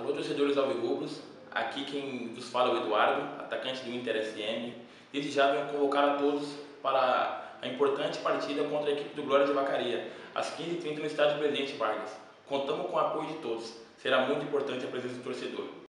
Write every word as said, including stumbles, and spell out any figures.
Alô, torcedores alvirrubros, aqui quem vos fala é o Eduardo, atacante do Inter S M. Desde já venho convocar a todos para a importante partida contra a equipe do Glória de Vacaria, às quinze e trinta no estádio Presidente Vargas. Contamos com o apoio de todos, será muito importante a presença do torcedor.